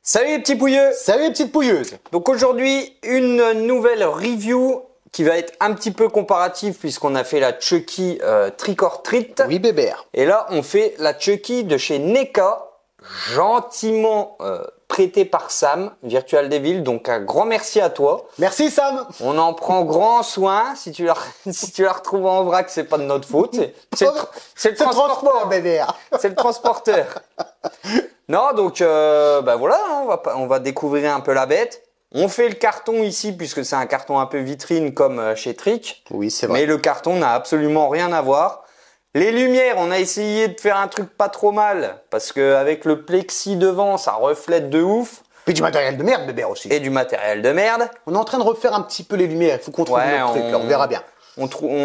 Salut les petits pouilleux! Salut les petites pouilleuses! Donc aujourd'hui, une nouvelle review qui va être un petit peu comparative puisqu'on a fait la Chucky Trick or Treat. Oui bébert. Et là, on fait la Chucky de chez NECA, gentiment prêtée par Sam, Virtual Devil. Donc un grand merci à toi. Merci Sam! On en prend grand soin. Si tu la retrouves en vrac, c'est pas de notre faute. C'est le transporteur, bébert. C'est le transporteur. Non, donc voilà, on va découvrir un peu la bête. On fait le carton ici puisque c'est un carton un peu vitrine comme chez Trick. Oui, c'est vrai. Mais le carton n'a absolument rien à voir. Les lumières, on a essayé de faire un truc pas trop mal parce que avec le plexi devant, ça reflète de ouf. Puis du matériel de merde bébert aussi. Et du matériel de merde. On est en train de refaire un petit peu les lumières. Il faut qu'on trouve notre truc là, on verra bien. On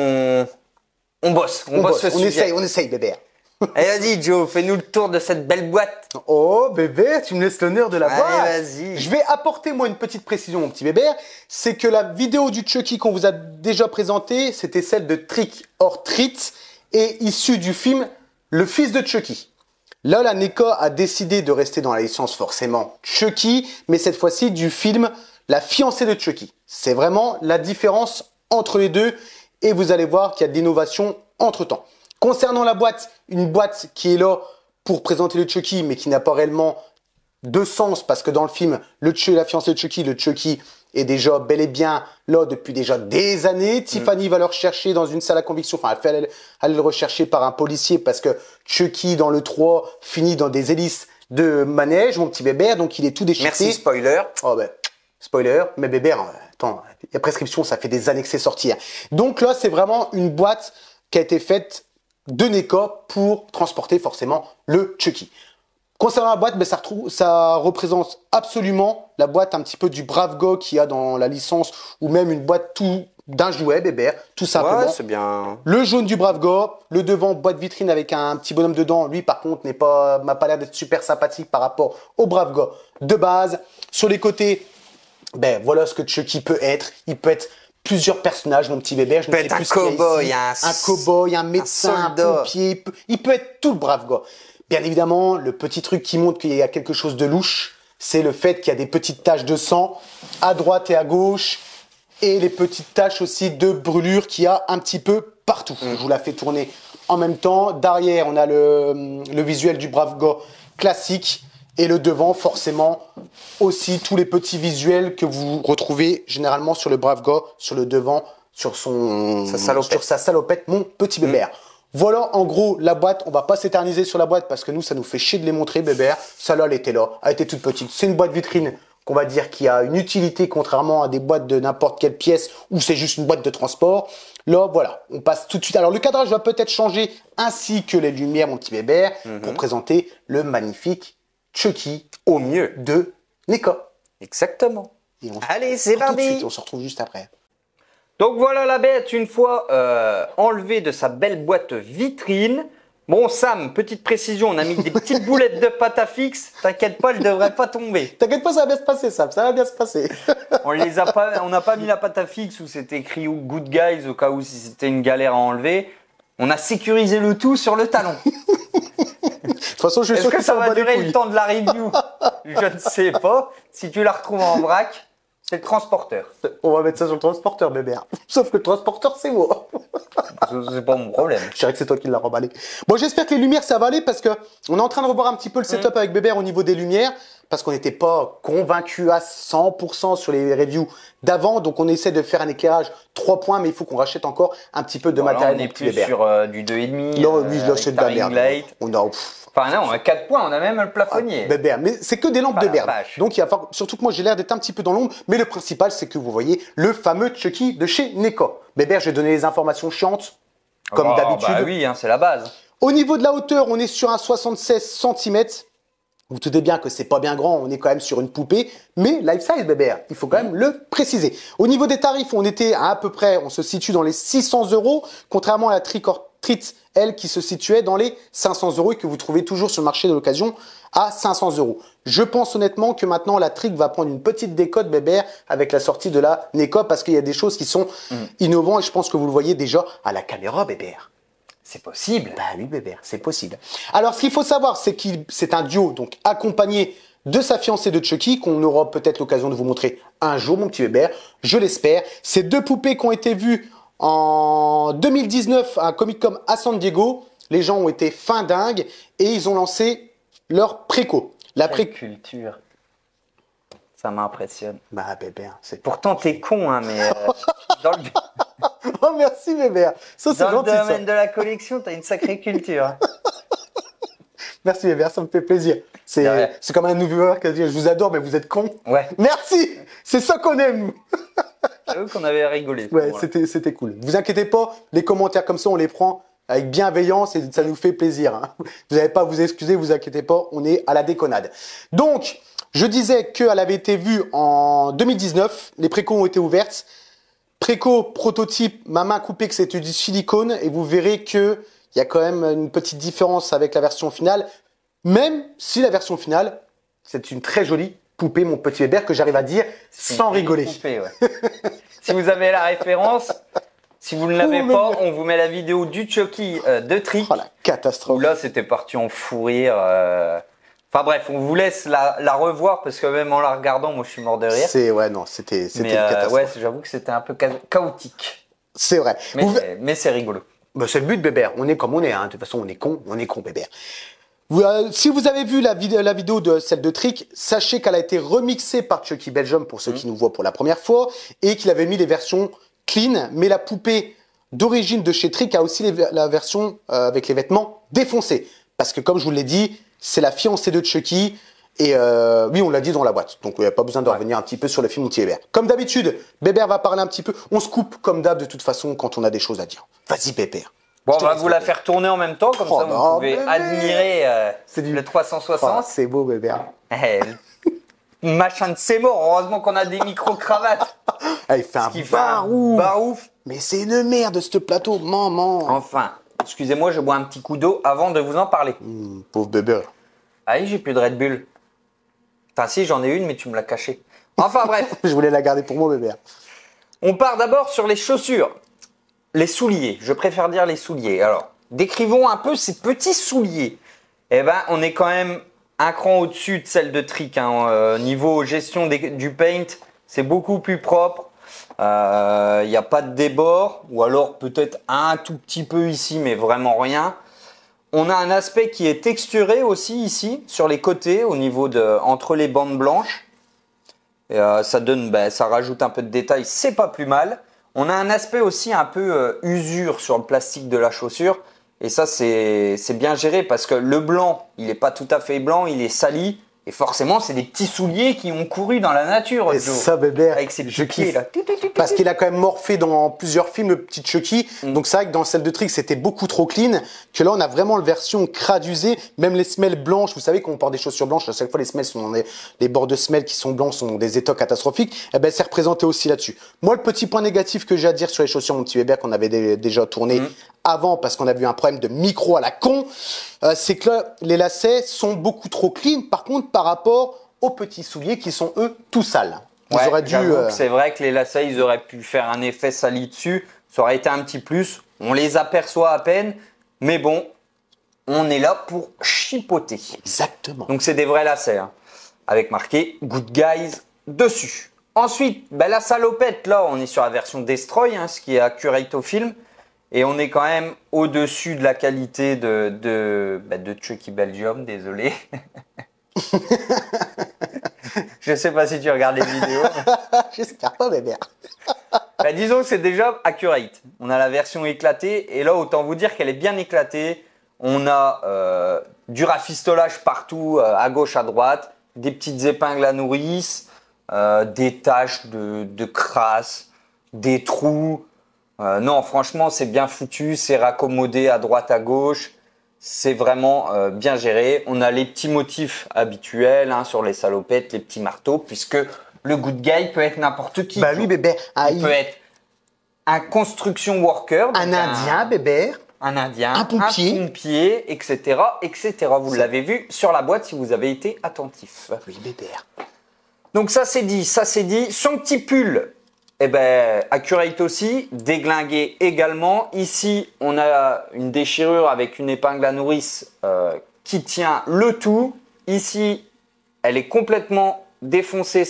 bosse. On bosse. On essaye bébert. Allez, vas-y, Joe, fais-nous le tour de cette belle boîte. Oh, bébé, tu me laisses l'honneur de la boîte. Allez, vas-y. Je vais apporter, moi, une petite précision, mon petit bébé. C'est que la vidéo du Chucky qu'on vous a déjà présentée, c'était celle de Trick or Treat, et issue du film Le Fils de Chucky. Là, la NECA a décidé de rester dans la licence, forcément, Chucky, mais cette fois-ci, du film La fiancée de Chucky. C'est vraiment la différence entre les deux, et vous allez voir qu'il y a de l'innovation entre-temps. Concernant la boîte, une boîte qui est là pour présenter le Chucky, mais qui n'a pas réellement de sens, parce que dans le film, la fiancée de Chucky, le Chucky est déjà bel et bien là depuis déjà des années. Tiffany va le rechercher dans une salle à conviction, enfin elle fait aller le rechercher par un policier, parce que Chucky dans le 3 finit dans des hélices de manège, mon petit bébé, donc il est tout déchiqueté. Merci, spoiler. Oh ben, spoiler, mais bébé, attends, il y a prescription, ça fait des années que c'est sorti. Hein. Donc là, c'est vraiment une boîte qui a été faite de NECA pour transporter forcément le Chucky. Concernant la boîte, ça représente absolument la boîte un petit peu du Brave Gars qu'il y a dans la licence, ou même une boîte d'un jouet bébert, tout simplement. Ouais, c'est bien. Le jaune du Brave Gars, le devant boîte vitrine avec un petit bonhomme dedans. Lui, par contre, m'a pas l'air d'être super sympathique par rapport au Brave Gars de base. Sur les côtés, voilà ce que Chucky peut être. Il peut être plusieurs personnages, mon petit bébé. Il peut être un cow-boy, un cow-boy, un médecin, un pompier. Il peut être tout le brave gars. Bien évidemment, le petit truc qui montre qu'il y a quelque chose de louche, c'est le fait qu'il y a des petites taches de sang à droite et à gauche, et les petites taches aussi de brûlure qu'il y a un petit peu partout. Je vous la fais tourner en même temps. Derrière, on a le visuel du brave gars classique. Et le devant, forcément, aussi tous les petits visuels que vous retrouvez généralement sur le brave gars, sur le devant, sur sa salopette, mon petit bébé. Voilà, en gros, la boîte. On va pas s'éterniser sur la boîte parce que nous, ça nous fait chier de les montrer, bébé. Celle-là, elle était là. Elle était toute petite. C'est une boîte vitrine qu'on va dire qui a une utilité, contrairement à des boîtes de n'importe quelle pièce où c'est juste une boîte de transport. Là, voilà, on passe tout de suite. Alors, le cadrage va peut-être changer ainsi que les lumières, mon petit bébé, pour présenter le magnifique Chucky Au mieux de NECA. Exactement. Allez, c'est parti. On se retrouve juste après. Donc voilà la bête, une fois enlevée de sa belle boîte vitrine. Bon Sam, petite précision, on a mis des petites boulettes de pâte à fixe. T'inquiète pas, elles devraient pas tomber. T'inquiète pas, ça va bien se passer, Sam. Ça va bien se passer. On n'a pas mis la pâte à fixe où c'était écrit Good Guys au cas où si c'était une galère à enlever. On a sécurisé le tout sur le talon. De toute façon, je suis sûr que ça va durer le temps de la review. Je ne sais pas. Si tu la retrouves en vrac, c'est le transporteur. On va mettre ça sur le transporteur, bébé. Sauf que le transporteur, c'est moi. C'est pas mon problème. Je dirais que c'est toi qui l'as remballé. Bon, j'espère que les lumières, ça va aller parce que on est en train de revoir un petit peu le setup avec Bébert au niveau des lumières parce qu'on n'était pas convaincu à 100% sur les reviews d'avant. Donc, on essaie de faire un éclairage 3 points, mais il faut qu'on rachète encore un petit peu de matériel. On est plus sur du 2,5. Non, oui, là, c'est de la merde. Enfin, non, à 4 points, on a même le plafonnier. Bébert, mais c'est que des lampes de merde. Donc, surtout que moi, j'ai l'air d'être un petit peu dans l'ombre. Mais le principal, c'est que vous voyez le fameux Chucky de chez NECA. Bébert, je vais donner les informations chiantes, comme d'habitude. Bah oui, hein, c'est la base. Au niveau de la hauteur, on est sur un 76 cm. Vous doutez bien que c'est pas bien grand, on est quand même sur une poupée, mais life size bébé, il faut quand même le préciser. Au niveau des tarifs, on se situe dans les 600 €, contrairement à la Trick or Treat, elle, qui se situait dans les 500 € et que vous trouvez toujours sur le marché de l'occasion à 500 €. Je pense honnêtement que maintenant la Trick va prendre une petite décote bébé avec la sortie de la NECA parce qu'il y a des choses qui sont innovantes et je pense que vous le voyez déjà à la caméra bébé. C'est possible. Bah oui bébé, c'est possible. Alors ce qu'il faut savoir, c'est c'est un duo, donc accompagné de sa fiancée de Chucky, qu'on aura peut-être l'occasion de vous montrer un jour, mon petit Bébert, je l'espère. Ces deux poupées qui ont été vues en 2019 à un Comic-Con à San Diego, les gens ont été fin dingues et ils ont lancé leur préco. La culture. Ça m'impressionne. Bah Bébert, c'est... Pourtant t'es con, hein, mais dans le... Oh merci Bébert, ça c'est gentil. Dans le domaine de la collection, t'as une sacrée culture. Merci Bébert, ça me fait plaisir. C'est comme un nouveau qui a dit je vous adore mais vous êtes con. Ouais. Merci, c'est ça qu'on aime. J'avoue qu'on avait rigolé. Ouais, c'était cool. Vous inquiétez pas, les commentaires comme ça on les prend avec bienveillance et ça nous fait plaisir. Hein. Vous n'avez pas à vous excuser, vous inquiétez pas, on est à la déconnade. Donc, je disais qu'elle avait été vue en 2019, les précos ont été ouvertes. Préco prototype, ma main coupée que c'était du silicone et vous verrez que il y a quand même une petite différence avec la version finale, même si la version finale, c'est une très jolie poupée, mon petit Bébert, que j'arrive à dire sans rigoler. Poupée, ouais. Si vous avez la référence, si vous ne l'avez pas, on vous met la vidéo du Chucky de Trick. Oh la catastrophe. Où là, c'était parti en fou rire. Enfin bref, on vous laisse la revoir parce que même en la regardant, moi je suis mort de rire. C'était une catastrophe. Ouais, j'avoue que c'était un peu chaotique. C'est vrai. Mais c'est rigolo. Bah, c'est le but, Bébert. On est comme on est. Hein. De toute façon, on est con, Bébert. Si vous avez vu la vidéo de celle de Trick, sachez qu'elle a été remixée par Chucky Belgium pour ceux qui nous voient pour la première fois et qu'il avait mis les versions clean, mais la poupée d'origine de chez Trick a aussi la version avec les vêtements défoncés. Parce que comme je vous l'ai dit, c'est la fiancée de Chucky et oui, on l'a dit dans la boîte. Donc il n'y a pas besoin de revenir un petit peu sur le film Bébert. Comme d'habitude, Bébert va parler un petit peu. On se coupe comme d'hab de toute façon quand on a des choses à dire. Vas-y Bébert. Bon, on va vous la faire tourner en même temps, comme ça vous pouvez admirer le 360. Oh, c'est beau, Bébert. Machin de c'est mort, heureusement qu'on a des micro-cravates. Il fait un barouf. Mais c'est une merde, ce plateau, maman. Enfin, excusez-moi, je bois un petit coup d'eau avant de vous en parler. Pauvre Bébert. Ah oui, j'ai plus de Red Bull. Enfin si, j'en ai une, mais tu me l'as cachée. Enfin bref. Je voulais la garder pour moi, Bébert. On part d'abord sur les chaussures. Les souliers, je préfère dire les souliers. Alors, décrivons un peu ces petits souliers. Eh ben, on est quand même un cran au-dessus de celle de Trick. Hein. Niveau gestion du paint, c'est beaucoup plus propre. Il n'y a pas de débord, ou alors peut-être un tout petit peu ici, mais vraiment rien. On a un aspect qui est texturé aussi ici, sur les côtés, au niveau entre les bandes blanches. Et, ça rajoute un peu de détail, c'est pas plus mal. On a un aspect aussi un peu usure sur le plastique de la chaussure. Et ça, c'est bien géré parce que le blanc, il n'est pas tout à fait blanc, il est sali. Et forcément, c'est des petits souliers qui ont couru dans la nature. Et Joe, ça, Bébert, avec ses petits pieds là. Parce qu'il a quand même morphé dans plusieurs films, le petit Chucky. Donc c'est vrai que dans celle de Trick, c'était beaucoup trop clean. Que là, on a vraiment la version crade usée. Même les semelles blanches, vous savez, quand on porte des chaussures blanches, à chaque fois, les semelles sont les bords de semelles qui sont blancs sont des étoiles catastrophiques. Et ben, c'est représenté aussi là-dessus. Moi, le petit point négatif que j'ai à dire sur les chaussures, mon petit Bébert, qu'on avait déjà tourné avant, parce qu'on a vu un problème de micro à la con, c'est que là, les lacets sont beaucoup trop clean. Par contre, par rapport aux petits souliers qui sont eux tout sales. Ils auraient dû. C'est vrai que les lacets, ils auraient pu faire un effet sali dessus. Ça aurait été un petit plus. On les aperçoit à peine, mais bon, on est là pour chipoter. Exactement. Donc c'est des vrais lacets, hein, avec marqué Good Guys dessus. Ensuite, la salopette, là, on est sur la version Destroy, hein, ce qui est accurate au film. Et on est quand même au-dessus de la qualité de Chucky Belgium, désolé. Je sais pas si tu regardes les vidéos. J'espère pas, Bébert. Disons que c'est déjà accurate. On a la version éclatée. Et là, autant vous dire qu'elle est bien éclatée. On a du rafistolage partout, à gauche, à droite. Des petites épingles à nourrice. Des taches de crasse. Des trous. Non, franchement, c'est bien foutu. C'est raccommodé à droite, à gauche. C'est vraiment bien géré. On a les petits motifs habituels sur les salopettes, les petits marteaux, puisque le good guy peut être n'importe qui. Bah oui, Bébert. Il peut être un construction worker. Un Indien, Bébert. Un Indien. Un pompier, etc., etc. Vous l'avez vu sur la boîte si vous avez été attentif. Oui, Bébert. Donc ça, c'est dit. Son petit pull. Accurate aussi, déglingué également. Ici, on a une déchirure avec une épingle à nourrice qui tient le tout. Ici, elle est complètement défoncée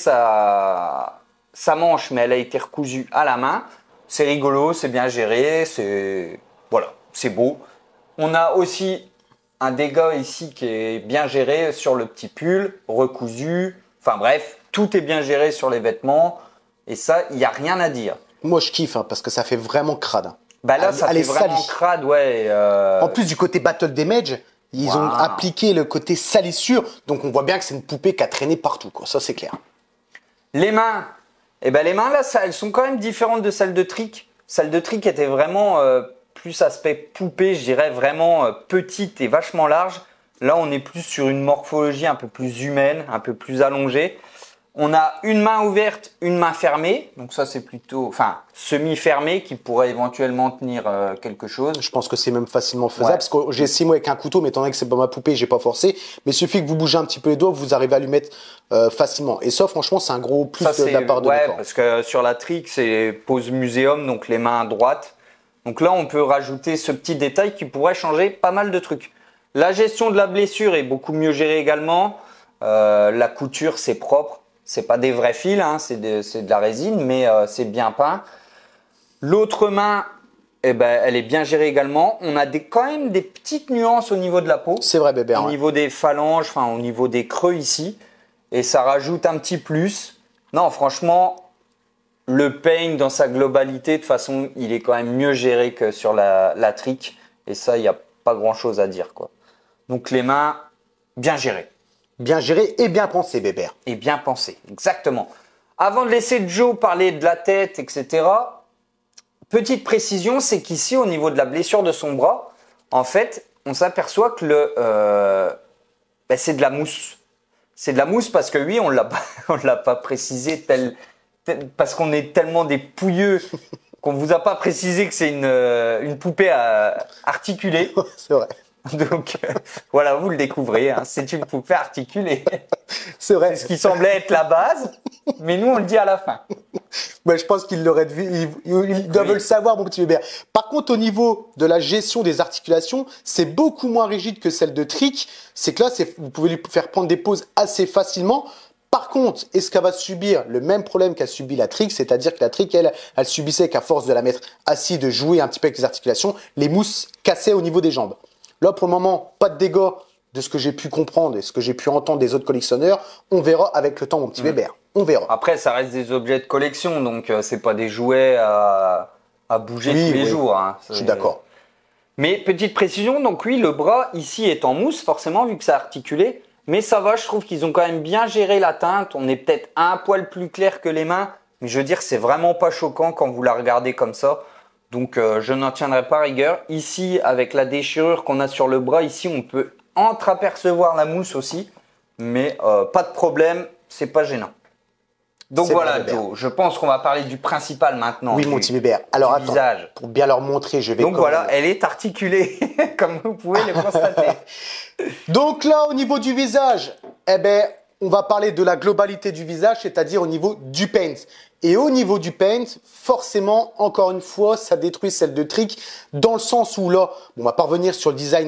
sa manche, mais elle a été recousue à la main. C'est rigolo, c'est bien géré, voilà, c'est beau. On a aussi un dégât ici qui est bien géré sur le petit pull, recousu. Enfin bref, tout est bien géré sur les vêtements. Et ça, il n'y a rien à dire. Moi, je kiffe parce que ça fait vraiment crade. Bah là, ça fait vraiment crade, ouais. En plus du côté Battle Damage, ils ont appliqué le côté salissure. Donc on voit bien que c'est une poupée qui a traîné partout, quoi. Ça, c'est clair. Les mains. Eh ben, les mains, là, elles sont quand même différentes de celles de Trick. Celle de Trick était vraiment plus aspect poupée, je dirais vraiment petite et vachement large. Là, on est plus sur une morphologie un peu plus humaine, un peu plus allongée. On a une main ouverte, une main fermée. Donc ça, c'est plutôt, enfin, semi-fermée qui pourrait éventuellement tenir quelque chose. Je pense que c'est même facilement faisable parce que j'ai essayé moi avec un couteau, mais étant donné que c'est pas ma poupée, j'ai pas forcé. Mais il suffit que vous bougez un petit peu les doigts, vous arrivez à lui mettre facilement. Et ça, franchement, c'est un gros plus de la part de Nico. Parce que sur la Trick, c'est pose muséum, donc les mains droites. Donc là, on peut rajouter ce petit détail qui pourrait changer pas mal de trucs. La gestion de la blessure est beaucoup mieux gérée également. La couture, c'est propre. C'est pas des vrais fils, hein, c'est de la résine, mais c'est bien peint. L'autre main, eh ben, elle est bien gérée également. On a quand même des petites nuances au niveau de la peau. C'est vrai, bébé. Au niveau des phalanges, enfin au niveau des creux ici. Et ça rajoute un petit plus. Non, franchement, le paint dans sa globalité, de toute façon, il est quand même mieux géré que sur la Trick. Et ça, il n'y a pas grand-chose à dire, quoi. Donc les mains, bien gérées. Bien géré et bien pensé, Bébert. Et bien pensé, exactement. Avant de laisser Joe parler de la tête, etc., petite précision, c'est qu'ici, au niveau de la blessure de son bras, en fait, on s'aperçoit que c'est de la mousse. C'est de la mousse parce que oui, on l'a pas précisé parce qu'on est tellement des pouilleux qu'on vous a pas précisé que c'est une poupée articulée. C'est vrai. Donc voilà, vous le découvrez, hein, c'est une poupée articulée. C'est vrai. C'est ce qui semblait être la base, mais nous on le dit à la fin. Ouais, je pense qu'ils l'auraient vu, ils doivent le savoir, mon petit bébé. Par contre, au niveau de la gestion des articulations, c'est beaucoup moins rigide que celle de Trick. C'est que là, vous pouvez lui faire prendre des pauses assez facilement. Par contre, est-ce qu'elle va subir le même problème qu'a subi la Trick, c'est-à-dire que la Trick, elle subissait qu'à force de la mettre assise, de jouer un petit peu avec les articulations, les mousses cassaient au niveau des jambes. Là, pour le moment, pas de dégâts de ce que j'ai pu comprendre et ce que j'ai pu entendre des autres collectionneurs. On verra avec le temps, mon petit bébé. On verra. Après, ça reste des objets de collection, donc c'est pas des jouets à bouger tous les jours. Hein. Je suis d'accord. Mais petite précision, donc oui, le bras ici est en mousse, forcément, vu que c'est articulé. Mais ça va, je trouve qu'ils ont quand même bien géré la teinte. On est peut-être un poil plus clair que les mains. Mais je veux dire, c'est vraiment pas choquant quand vous la regardez comme ça. Donc, je n'en tiendrai pas rigueur. Ici, avec la déchirure qu'on a sur le bras, ici, on peut entreapercevoir la mousse aussi. Mais pas de problème, c'est pas gênant. Donc voilà, Joe, je pense qu'on va parler du principal maintenant. Oui, mon petit bébé. Alors attends, visage. Pour bien leur montrer, je vais... Donc voilà, elle est articulée, comme vous pouvez le constater. Donc là, au niveau du visage, eh ben, on va parler de la globalité du visage, c'est-à-dire au niveau du paint. Et au niveau du paint, forcément, encore une fois, ça détruit celle de Trick, dans le sens où là, on va pas revenir sur le design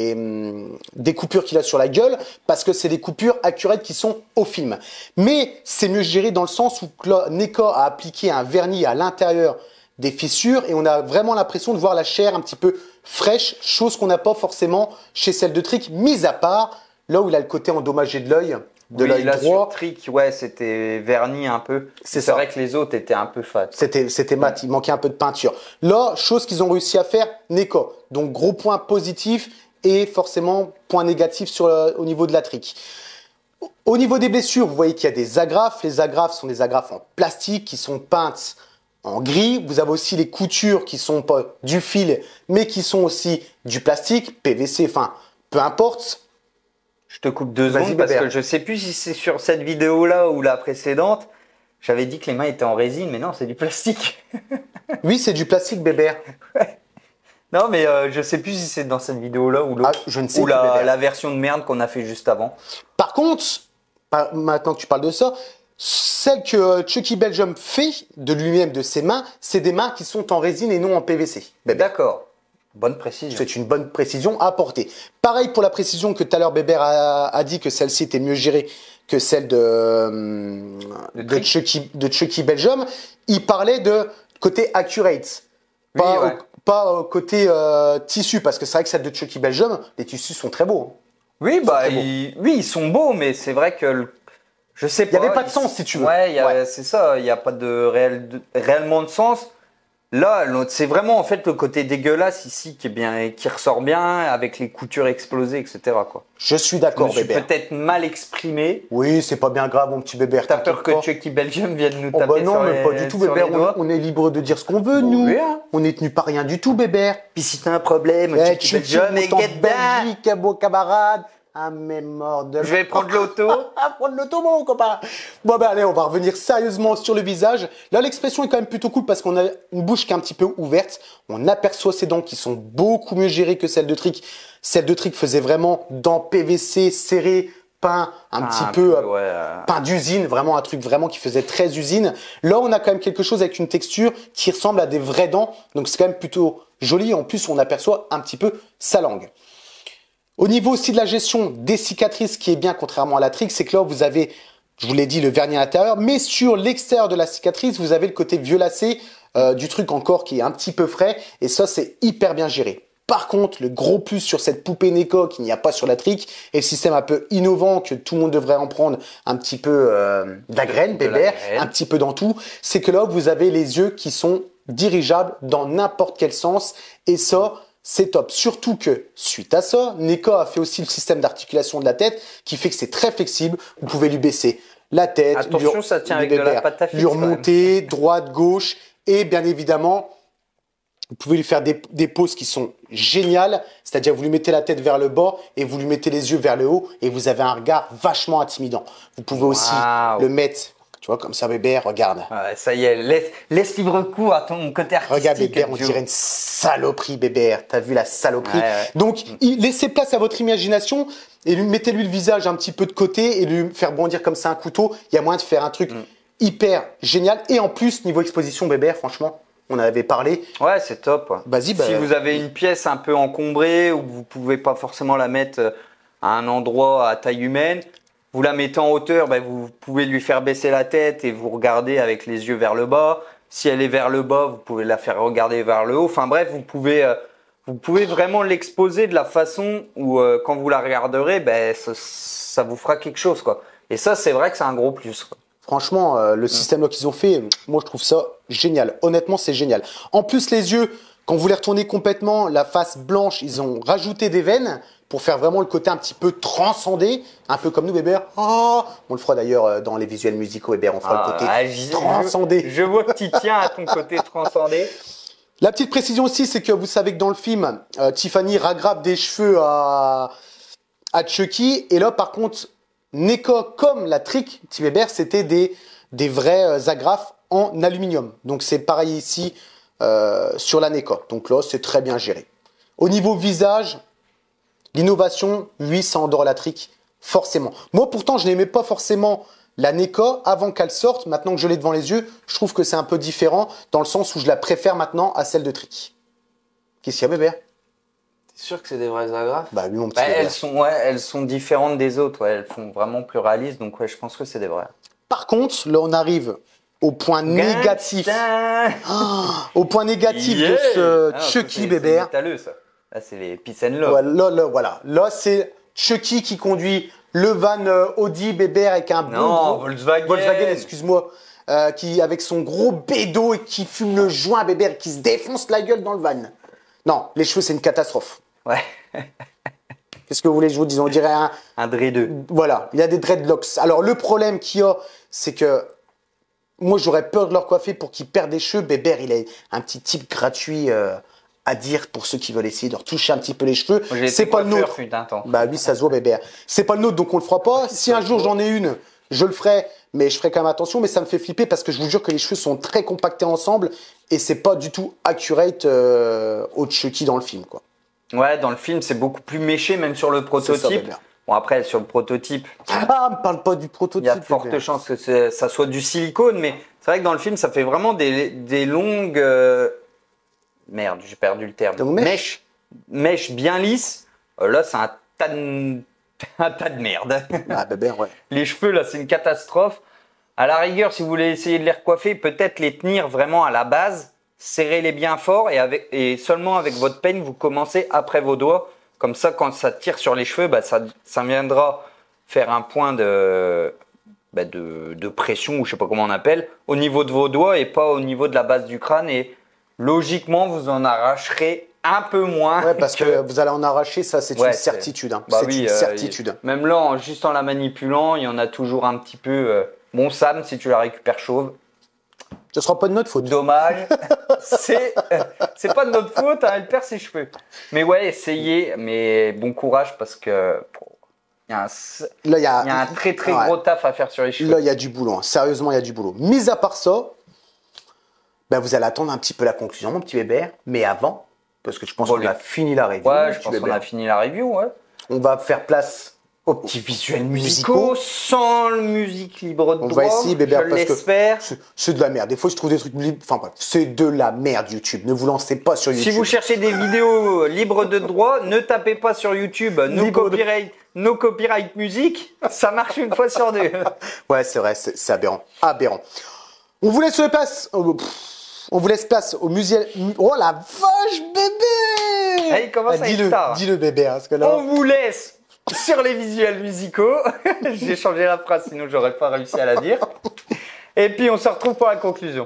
des coupures qu'il a sur la gueule, parce que c'est des coupures accurate qui sont au film. Mais c'est mieux géré dans le sens où là, NECA a appliqué un vernis à l'intérieur des fissures et on a vraiment l'impression de voir la chair un petit peu fraîche, chose qu'on n'a pas forcément chez celle de Trick, mis à part là où il a le côté endommagé de l'œil. De l'œil droit. Sur Trick, ouais, c'était verni un peu. C'est vrai que les autres étaient un peu fat. C'était mat, il manquait un peu de peinture. Là, chose qu'ils ont réussi à faire, NECA. Donc, gros point positif et forcément point négatif au niveau de la Trick. Au niveau des blessures, vous voyez qu'il y a des agrafes. Les agrafes sont des agrafes en plastique qui sont peintes en gris. Vous avez aussi les coutures qui sont pas du fil, mais qui sont aussi du plastique, PVC, enfin, peu importe. Je te coupe 2 secondes parce que je sais plus si c'est sur cette vidéo-là ou la précédente. J'avais dit que les mains étaient en résine, mais non, c'est du plastique. Oui, c'est du plastique, bébé. Ouais. Non, mais je sais plus si c'est dans cette vidéo-là ou l'autre. Je ne sais ou plus, la version de merde qu'on a fait juste avant. Par contre, maintenant que tu parles de ça, celle que Chucky Belgium fait de lui-même, de ses mains, c'est des mains qui sont en résine et non en PVC. D'accord. Bonne précision. C'est une bonne précision à apporter. Pareil pour la précision que tout à l'heure Bébert a dit que celle-ci était mieux gérée que celle de Chucky Belgium. Il parlait de côté accurate, pas côté tissu, parce que c'est vrai que celle de Chucky Belgium, les tissus sont très beaux. Oui, ils sont beaux, mais c'est vrai que je sais pas. Il n'y avait pas de sens, si tu veux. Ouais, c'est ça. Il n'y a pas réellement de sens. Là, c'est vraiment en fait le côté dégueulasse ici qui ressort bien avec les coutures explosées, etc. quoi. Je suis d'accord, Bébert. Je me suis peut-être mal exprimé. Oui, c'est pas bien grave, mon petit Bébert. T'as peur que Chucky Belgium vienne nous taper non, mais pas du tout, Bébert. On est libre de dire ce qu'on veut, nous. Oui, hein. On n'est tenu par rien du tout, Bébert. Puis si t'as un problème, Chucky Belgium, et Belgique, beau camarade. Ah, mais mort de... Je vais prendre l'auto. Prendre l'auto, mon copain. Bon, ben allez, on va revenir sérieusement sur le visage. Là, l'expression est quand même plutôt cool parce qu'on a une bouche qui est un petit peu ouverte. On aperçoit ses dents qui sont beaucoup mieux gérées que celle de Trick. Celle de Trick faisait vraiment dents PVC serrées, peint peint d'usine, vraiment un truc vraiment qui faisait très usine. Là, on a quand même quelque chose avec une texture qui ressemble à des vraies dents. Donc, c'est quand même plutôt joli. En plus, on aperçoit un petit peu sa langue. Au niveau aussi de la gestion des cicatrices, qui est bien contrairement à la Trick, c'est que là, vous avez, je vous l'ai dit, le vernis à l'intérieur, mais sur l'extérieur de la cicatrice, vous avez le côté violacé du truc encore qui est un petit peu frais, et ça, c'est hyper bien géré. Par contre, le gros plus sur cette poupée Neko qu'il n'y a pas sur la Trick, et le système un peu innovant que tout le monde devrait en prendre un petit peu de la graine, Bébert, un petit peu dans tout, c'est que là, vous avez les yeux qui sont dirigeables dans n'importe quel sens, et ça, c'est top. Surtout que, suite à ça, Neko a fait aussi le système d'articulation de la tête qui fait que c'est très flexible. Vous pouvez lui baisser la tête, attention, ça tient avec de la pâte à fixe, lui remonter, droite, gauche, et bien évidemment, vous pouvez lui faire des poses qui sont géniales. C'est-à-dire, vous lui mettez la tête vers le bas et vous lui mettez les yeux vers le haut et vous avez un regard vachement intimidant. Vous pouvez aussi le mettre... Tu vois, comme ça, Bébert, regarde. Ouais, ça y est, laisse libre cours à ton côté artistique. Regarde, Bébert, on dirait une saloperie, Bébert. T'as vu la saloperie? Donc, laissez place à votre imagination et mettez-lui le visage un petit peu de côté et lui faire bondir comme ça un couteau. Il y a moyen de faire un truc hyper génial. Et en plus, niveau exposition, Bébert, franchement, on en avait parlé. Ouais, c'est top. Vas-y, si vous avez une pièce un peu encombrée ou que vous pouvez pas forcément la mettre à un endroit à taille humaine, vous la mettez en hauteur, vous pouvez lui faire baisser la tête et vous regardez avec les yeux vers le bas. Si elle est vers le bas, vous pouvez la faire regarder vers le haut. Enfin bref, vous pouvez vraiment l'exposer de la façon où quand vous la regarderez, ça vous fera quelque chose, quoi. Et ça, c'est vrai que c'est un gros plus, quoi. Franchement, le système qu'ils ont fait, moi je trouve ça génial. Honnêtement, c'est génial. En plus, les yeux, quand vous les retournez complètement, la face blanche, ils ont rajouté des veines pour faire vraiment le côté un petit peu transcendé, un peu comme nous, Bébert. Oh, on le fera d'ailleurs dans les visuels musicaux, Bébert, on fera le côté transcendé. Je vois que tu tiens à ton côté transcendé. La petite précision aussi, c'est que vous savez que dans le film, Tiffany raggrappe des cheveux à Chucky. Et là, par contre, Neko, comme la Trick, petit Bébert, c'était des vrais agrafes en aluminium. Donc c'est pareil ici sur la Neko. Donc là, c'est très bien géré. Au niveau visage, l'innovation, oui, ça endort la Trick, forcément. Moi, pourtant, je n'aimais pas forcément la Neko avant qu'elle sorte. Maintenant que je l'ai devant les yeux, je trouve que c'est un peu différent dans le sens où je la préfère maintenant à celle de Trick. Qu'est-ce qu'il y a, Bébert? T'es sûr que c'est des vraies agrafes? Bah oui, mon petit elles sont différentes des autres. Ouais. Elles font vraiment plus réalistes. Donc ouais, je pense que c'est des vraies. Par contre, là, on arrive au point négatif. Au point négatif de ce Chucky, Bébert. C'est métalleux, ça. Là, c'est les peace and love. Ouais, voilà. Là, c'est Chucky qui conduit le van Audi, Bébert, avec un bon Volkswagen. Volkswagen, excuse-moi. Qui, avec son gros bédo et qui fume le joint, Bébert, et qui se défonce la gueule dans le van. Non, les cheveux, c'est une catastrophe. Ouais. Qu'est-ce que vous voulez que je vous dise? On dirait un dreadeux. Voilà, il y a des dreadlocks. Alors, le problème qu'il y a, c'est que moi, j'aurais peur de leur coiffer pour qu'ils perdent des cheveux. Bébert, il est un petit type gratuit à dire pour ceux qui veulent essayer de retoucher un petit peu les cheveux. C'est pas le nôtre. Bah oui, ça se voit, Bébert. C'est pas le nôtre, donc on le fera pas. Si un jour j'en ai une, je le ferai, mais je ferai quand même attention. Mais ça me fait flipper parce que je vous jure que les cheveux sont très compactés ensemble et c'est pas du tout accurate au Chucky dans le film, quoi. Ouais, dans le film, c'est beaucoup plus méché, même sur le prototype. Bon, après, sur le prototype. Ah, me parle pas du prototype. Il y a de fortes chances que ça soit du silicone, mais c'est vrai que dans le film, ça fait vraiment des longues. merde, j'ai perdu le terme. Donc, Mèche bien lisse. Là, c'est un tas de merde. Ah, bébert, ouais. Les cheveux, là, c'est une catastrophe. À la rigueur, si vous voulez essayer de les recoiffer, peut-être les tenir vraiment à la base, serrez-les bien fort et seulement avec votre peigne, vous commencez après vos doigts. Comme ça, quand ça tire sur les cheveux, ça viendra faire un point de pression, ou je sais pas comment on appelle, au niveau de vos doigts et pas au niveau de la base du crâne. Et logiquement, vous en arracherez un peu moins. Ouais, parce que vous allez en arracher, ça, c'est une certitude. Hein. C'est une certitude. Même là, juste en la manipulant, il y en a toujours un petit peu. Bon, Sam, si tu la récupères chauve. Ce sera pas de notre faute. Dommage. c'est pas de notre faute, hein, elle perd ses cheveux. Mais ouais, essayez, mais bon courage parce que il y a un très gros taf à faire sur les cheveux. Là, il y a du boulot. Hein. Sérieusement, il y a du boulot. Mis à part ça, vous allez attendre un petit peu la conclusion, mon petit bébé. Mais avant, parce que je pense qu'on a fini la review. Ouais, je pense qu'on a fini la review, ouais. On va faire place aux petits visuels musicaux, sans musique libre de droit. On va essayer, bébé, je l'espère. C'est de la merde. Des fois, je trouve des trucs libres. Enfin bref, c'est de la merde YouTube. Ne vous lancez pas sur YouTube. Si vous cherchez des vidéos libres de droit, ne tapez pas sur YouTube no copyright music. Ça marche une fois sur deux. Ouais, c'est vrai, c'est aberrant. Aberrant. On vous laisse place. On vous laisse place au musée. Oh la vache, bébé! Hey, comment ça est tard. Dis-le, bébé. Parce que là... On vous laisse sur les visuels musicaux. J'ai changé la phrase, sinon j'aurais pas réussi à la dire. Et puis on se retrouve pour la conclusion.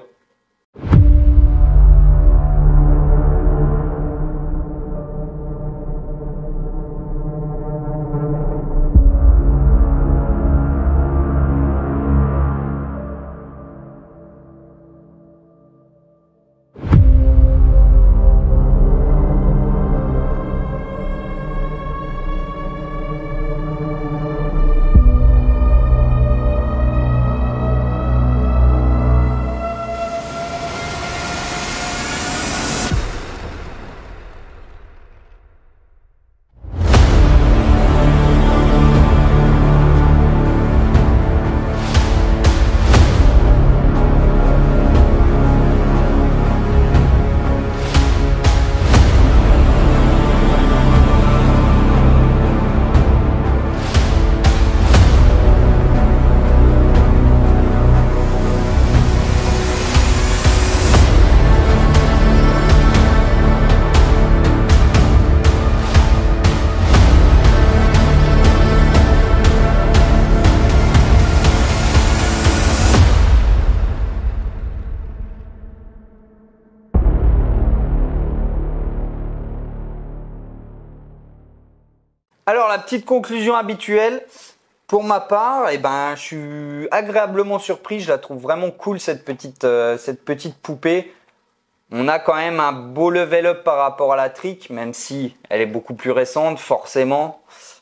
Alors, la petite conclusion habituelle, pour ma part, je suis agréablement surpris. Je la trouve vraiment cool, cette petite poupée. On a quand même un beau level up par rapport à la Trick, même si elle est beaucoup plus récente, forcément.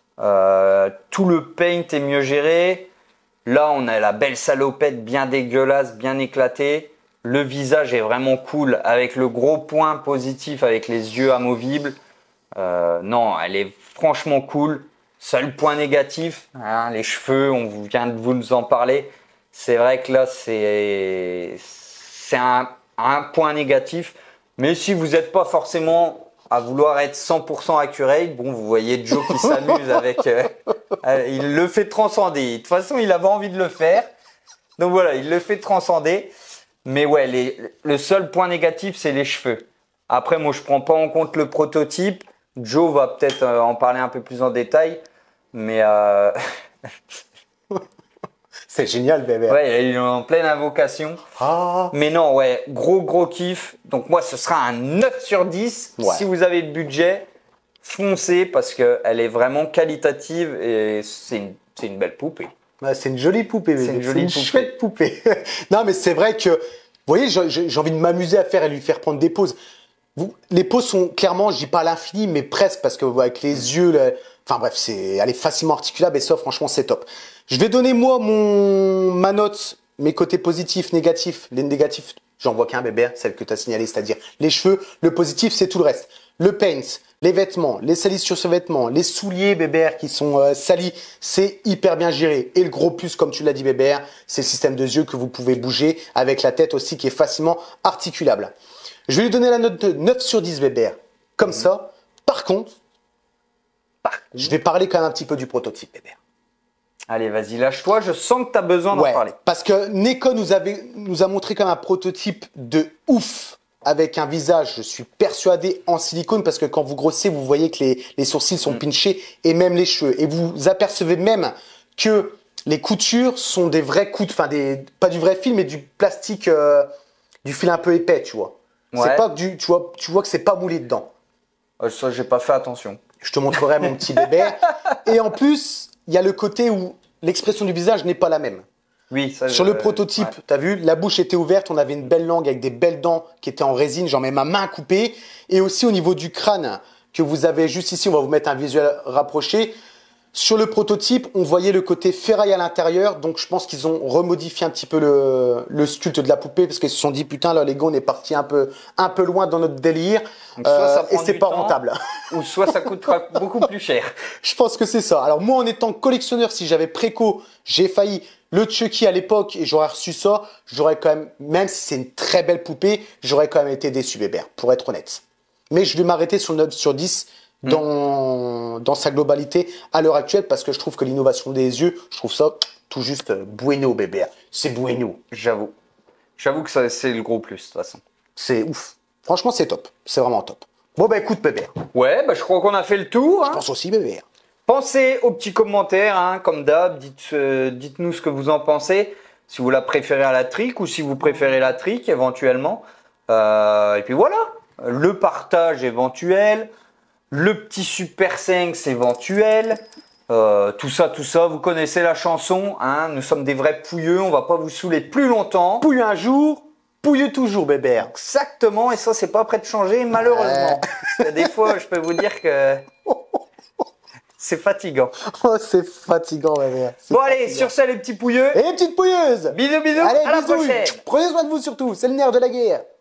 Tout le paint est mieux géré. Là, on a la belle salopette bien dégueulasse, bien éclatée. Le visage est vraiment cool, avec le gros point positif, avec les yeux amovibles. Non, elle est franchement cool. Seul point négatif, hein, les cheveux, on vient de vous en parler. C'est vrai que là, c'est un point négatif. Mais si vous n'êtes pas forcément à vouloir être 100% accurate, bon, vous voyez Joe qui s'amuse avec... il le fait transcender. De toute façon, il avait envie de le faire. Donc voilà, il le fait transcender. Mais ouais, le seul point négatif, c'est les cheveux. Après, moi, je prends pas en compte le prototype. Joe va peut-être en parler un peu plus en détail, mais c'est génial, bébé. Ouais, il est en pleine invocation. Ah. Mais non, ouais, gros kiff. Donc moi, ce sera un 9 sur 10. Ouais. Si vous avez le budget, foncez parce qu'elle est vraiment qualitative et c'est une belle poupée. Ouais, c'est une jolie poupée, bébé. C'est une chouette poupée. Non, mais c'est vrai que, vous voyez, j'ai envie de m'amuser à faire et lui faire prendre des pauses. Les poses sont clairement, je dis pas à l'infini, mais presque, parce que avec les yeux, enfin bref, elle est facilement articulable et ça, franchement, c'est top. Je vais donner moi ma note, mes côtés positifs, négatifs. Les négatifs, j'en vois qu'un, bébé, celle que tu as signalée, c'est-à-dire les cheveux. Le positif, c'est tout le reste. Le paint, les vêtements, les salissures sur vêtements, les souliers, bébé, qui sont salis, c'est hyper bien géré. Et le gros plus, comme tu l'as dit, bébé, c'est le système de yeux que vous pouvez bouger avec la tête aussi, qui est facilement articulable. Je vais lui donner la note de 9 sur 10, Bébert. Comme ça. Par contre, je vais parler quand même un petit peu du prototype, Bébert. Allez, vas-y, lâche-toi. Je sens que tu as besoin d'en parler. Parce que Neko nous a montré comme un prototype de ouf. Avec un visage, je suis persuadé, en silicone, parce que quand vous grossez, vous voyez que les sourcils sont pinchés et même les cheveux. Et vous apercevez même que les coutures sont des vrais enfin pas du vrai fil, mais du plastique, du fil un peu épais, tu vois. Ouais. C'est pas du, tu vois que c'est pas moulé dedans. Ça, j'ai pas fait attention. Je te montrerai mon petit bébé. Et en plus, il y a le côté où l'expression du visage n'est pas la même. Oui, ça, sur le prototype, tu as vu, la bouche était ouverte, on avait une belle langue avec des belles dents qui étaient en résine, j'en mets ma main coupée. Et aussi au niveau du crâne, que vous avez juste ici, on va vous mettre un visuel rapproché. Sur le prototype, on voyait le côté ferraille à l'intérieur, donc je pense qu'ils ont remodifié un petit peu le sculpte de la poupée, parce qu'ils se sont dit, putain, là les gars, on est parti un peu loin dans notre délire, et c'est pas rentable. Ou soit ça coûtera beaucoup plus cher. Je pense que c'est ça. Alors moi, en étant collectionneur, si j'avais préco, j'ai failli le Chucky à l'époque et j'aurais reçu ça, j'aurais quand même si c'est une très belle poupée, j'aurais quand même été déçu, Bébert, pour être honnête. Mais je vais m'arrêter sur 9 sur 10 dans sa globalité à l'heure actuelle, parce que je trouve que l'innovation des yeux, je trouve ça tout juste bueno, Bébert. C'est bueno. J'avoue. J'avoue que c'est le gros plus, de toute façon. C'est ouf. Franchement, c'est top. C'est vraiment top. Bon, bah écoute, Bébert. Ouais, bah je crois qu'on a fait le tour. Je pense aussi, Bébert. Pensez aux petits commentaires, hein, comme d'hab. Dites-nous ce que vous en pensez. Si vous la préférez à la trick ou si vous préférez la trick éventuellement. Et puis voilà, le partage éventuel, le petit Super 5 éventuel. Tout ça, vous connaissez la chanson. Hein, nous sommes des vrais pouilleux, on va pas vous saouler plus longtemps. Pouilleux un jour, pouilleux toujours, Bébert. Exactement, et ça, c'est pas prêt de changer, malheureusement. Des fois, je peux vous dire que... c'est fatigant. Oh, c'est fatigant, Bébert. Bon, allez, sur ça, les petits pouilleux. Et les petites pouilleuses. Bisous, Allez, à la bisous. prochaine. Prenez soin de vous surtout, c'est le nerf de la guerre.